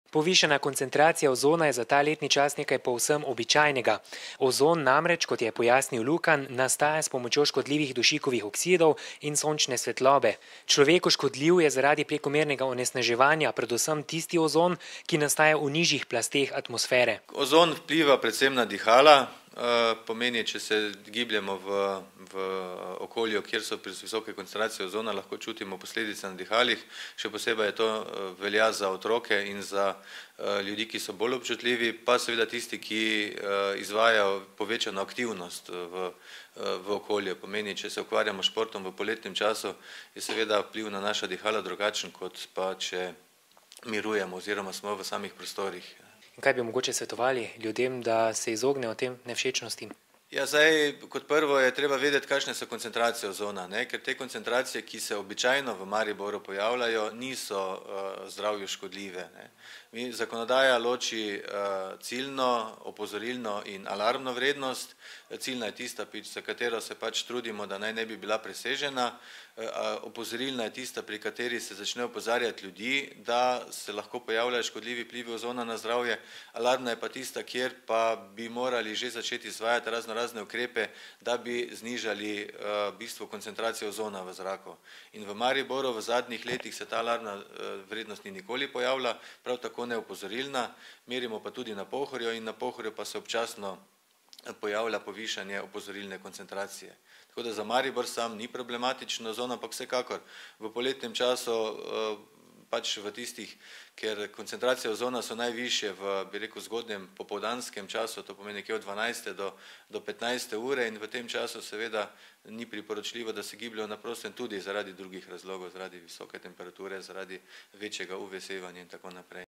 Povišana koncentracija ozona je za ta letni čas nekaj povsem običajnega. Ozon namreč, kot je pojasnil Lukan, nastaja s pomočjo škodljivih dušikovih oksidov in sončne svetlobe. Človeku škodljiv je zaradi prekomernega onesnaževanja predvsem tisti ozon, ki nastaja v nižjih plasteh atmosfere. Ozon vpliva predvsem na dihala, pomeni, če se gibljemo v okolju, kjer so visoke koncentracije ozona, lahko čutimo posledice na dihalih. Še posebej to velja za otroke in za ljudi, ki so bolj občutljivi, pa seveda tisti, ki izvajajo povečano aktivnost v okolju. Pomeni, če se ukvarjamo s športom v poletnem času, je seveda vpliv na naša dihala drugačen, kot pa če mirujemo oziroma smo v samih prostorih. In kaj bi mogoče svetovali ljudem, da se izognejo tem nevšečnostim? Ja, zdaj, kot prvo je treba vedeti, kakšne so koncentracije ozona, ker te koncentracije, ki se običajno v Mariboru pojavljajo, niso zdravju škodljive. Zakonodaja loči ciljno, opozorilno in alarmno vrednost. Ciljna je tista, za katero se pač trudimo, da naj ne bi bila presežena. Opozorilna je tista, pri kateri se začne opozarjati ljudi, da se lahko pojavljajo škodljivi vplivi ozona na zdravje. Alarmna je pa tista, kjer pa bi morali že začeti izvajati razne ukrepe, da bi znižali bistvo koncentracije ozona v zraku. In v Mariboru v zadnjih letih se ta alarmna vrednost ni nikoli pojavila, prav tako ne opozorilna, merimo pa tudi na Pohorju in na Pohorju pa se občasno pojavlja povišanje opozorilne koncentracije. Tako da za Maribor sam ni problematično ozon, ampak vsekakor v poletnem času, pač v tistih, ker koncentracije ozona so najvišje v, bi rekel, zgodnjem popoldanskem času, to pomeni nekje od 12. do 15. ure in v tem času seveda ni priporočljivo, da se gibljajo na prostem tudi zaradi drugih razlogov, zaradi visoke temperature, zaradi večjega UV sevanja in tako naprej.